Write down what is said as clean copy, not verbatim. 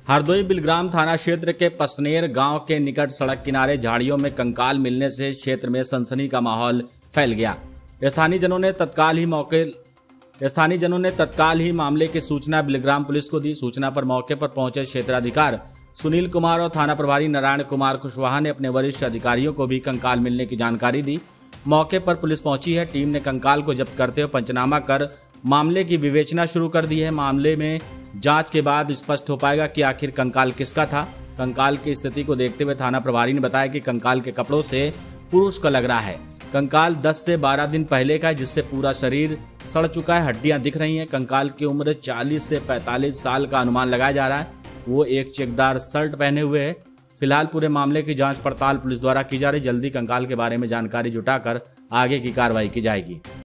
हरदोई बिलग्राम थाना क्षेत्र के पसनेर गांव के निकट सड़क किनारे झाड़ियों में कंकाल मिलने से क्षेत्र में सनसनी का माहौल फैल गया। स्थानीय जनों ने तत्काल ही मामले की सूचना बिलग्राम पुलिस को दी। सूचना पर मौके पर पहुंचे क्षेत्राधिकारी सुनील कुमार और थाना प्रभारी नारायण कुमार कुशवाहा ने अपने वरिष्ठ अधिकारियों को भी कंकाल मिलने की जानकारी दी। मौके पर पुलिस पहुंची है। टीम ने कंकाल को जब्त करते हुए पंचनामा कर मामले की विवेचना शुरू कर दी है। मामले में जांच के बाद स्पष्ट हो पाएगा कि आखिर कंकाल किसका था। कंकाल की स्थिति को देखते हुए थाना प्रभारी ने बताया कि कंकाल के कपड़ों से पुरुष का लग रहा है। कंकाल 10 से 12 दिन पहले का है, जिससे पूरा शरीर सड़ चुका है, हड्डियां दिख रही हैं। कंकाल की उम्र 40 से 45 साल का अनुमान लगाया जा रहा है। वो एक चेकदार शर्ट पहने हुए है। फिलहाल पूरे मामले की जांच पड़ताल पुलिस द्वारा की जा रही। जल्दी कंकाल के बारे में जानकारी जुटाकर आगे की कार्रवाई की जाएगी।